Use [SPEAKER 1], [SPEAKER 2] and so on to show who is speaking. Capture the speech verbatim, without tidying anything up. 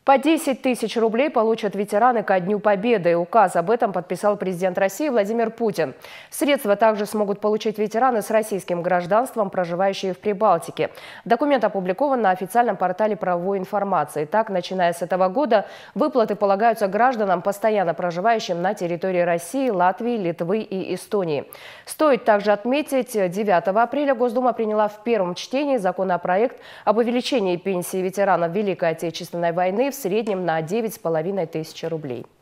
[SPEAKER 1] По десять тысяч рублей получат ветераны ко Дню Победы. Указ об этом подписал президент России Владимир Путин. Средства также смогут получить ветераны с российским гражданством, проживающие в Прибалтике. Документ опубликован на официальном портале правовой информации. Так, начиная с этого года, выплаты полагаются гражданам, постоянно проживающим на территории России, Латвии, Литвы и Эстонии. Стоит также отметить, девятого апреля Госдума приняла в первом чтении законопроект об увеличении пенсии ветеранов Великой Отечественной войны в среднем на девять с половиной тысяч рублей.